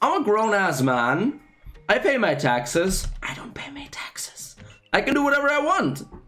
I'm a grown-ass man. I pay my taxes. I don't pay my taxes. I can do whatever I want.